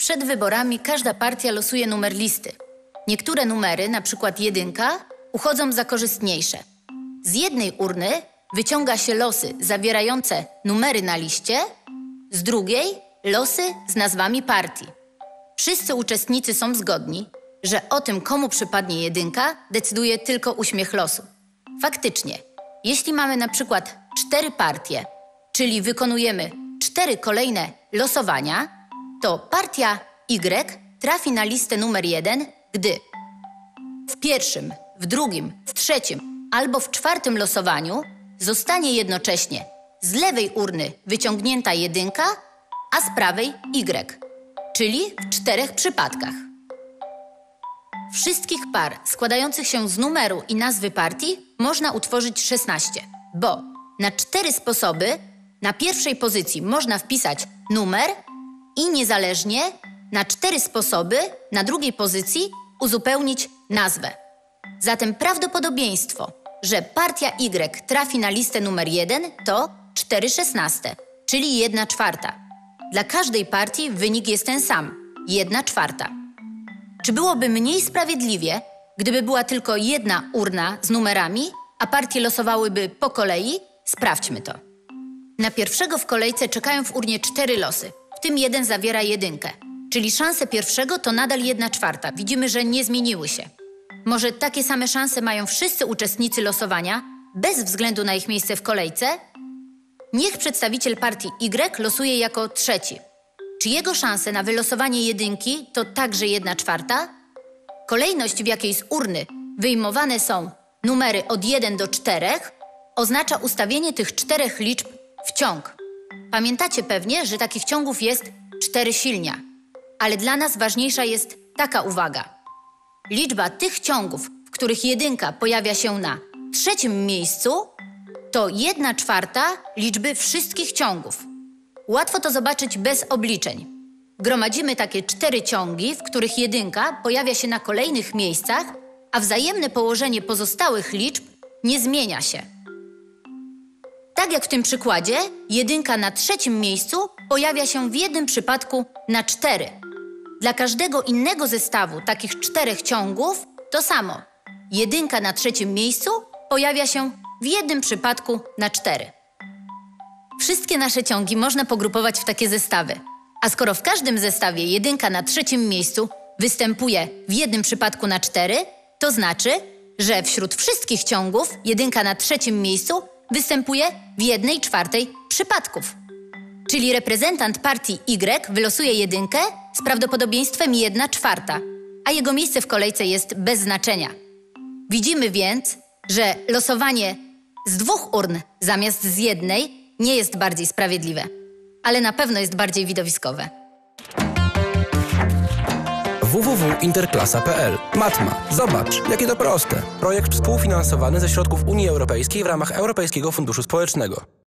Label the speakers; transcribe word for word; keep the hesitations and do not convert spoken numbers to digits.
Speaker 1: Przed wyborami każda partia losuje numer listy. Niektóre numery, na przykład jedynka, uchodzą za korzystniejsze. Z jednej urny wyciąga się losy zawierające numery na liście, z drugiej losy z nazwami partii. Wszyscy uczestnicy są zgodni, że o tym, komu przypadnie jedynka, decyduje tylko uśmiech losu. Faktycznie, jeśli mamy na przykład cztery partie, czyli wykonujemy cztery kolejne losowania, to partia Y trafi na listę numer jeden, gdy w pierwszym, w drugim, w trzecim albo w czwartym losowaniu zostanie jednocześnie z lewej urny wyciągnięta jedynka, a z prawej Y, czyli w czterech przypadkach. Wszystkich par składających się z numeru i nazwy partii można utworzyć szesnaście, bo na cztery sposoby na pierwszej pozycji można wpisać numer i niezależnie na cztery sposoby na drugiej pozycji uzupełnić nazwę. Zatem prawdopodobieństwo, że partia Y trafi na listę numer jeden to cztery szesnaste, czyli jedna czwarta. Dla każdej partii wynik jest ten sam, jedna czwarta. Czy byłoby mniej sprawiedliwie, gdyby była tylko jedna urna z numerami, a partie losowałyby po kolei? Sprawdźmy to. Na pierwszego w kolejce czekają w urnie cztery losy, w tym jeden zawiera jedynkę. Czyli szanse pierwszego to nadal jedna czwarta. Widzimy, że nie zmieniły się. Może takie same szanse mają wszyscy uczestnicy losowania, bez względu na ich miejsce w kolejce? Niech przedstawiciel partii Y losuje jako trzeci. Czy jego szanse na wylosowanie jedynki to także jedna czwarta? Kolejność, w jakiej z urny wyjmowane są numery od jeden do czterech, oznacza ustawienie tych czterech liczb w ciąg. Pamiętacie pewnie, że takich ciągów jest cztery silnia. Ale dla nas ważniejsza jest taka uwaga. Liczba tych ciągów, w których jedynka pojawia się na trzecim miejscu, to jedna czwarta liczby wszystkich ciągów. Łatwo to zobaczyć bez obliczeń. Gromadzimy takie cztery ciągi, w których jedynka pojawia się na kolejnych miejscach, a wzajemne położenie pozostałych liczb nie zmienia się. Tak jak w tym przykładzie, jedynka na trzecim miejscu pojawia się w jednym przypadku na cztery. Dla każdego innego zestawu takich czterech ciągów to samo. Jedynka na trzecim miejscu pojawia się w jednym przypadku na cztery. Wszystkie nasze ciągi można pogrupować w takie zestawy. A skoro w każdym zestawie jedynka na trzecim miejscu występuje w jednym przypadku na cztery, to znaczy, że wśród wszystkich ciągów jedynka na trzecim miejscu występuje w jednej czwartej przypadków. Czyli reprezentant partii Y wylosuje jedynkę z prawdopodobieństwem jedna czwarta, a jego miejsce w kolejce jest bez znaczenia. Widzimy więc, że losowanie z dwóch urn zamiast z jednej nie jest bardziej sprawiedliwe, ale na pewno jest bardziej widowiskowe.
Speaker 2: w w w kropka interklasa kropka p l. Matma. Zobacz, jakie to proste. Projekt współfinansowany ze środków Unii Europejskiej w ramach Europejskiego Funduszu Społecznego.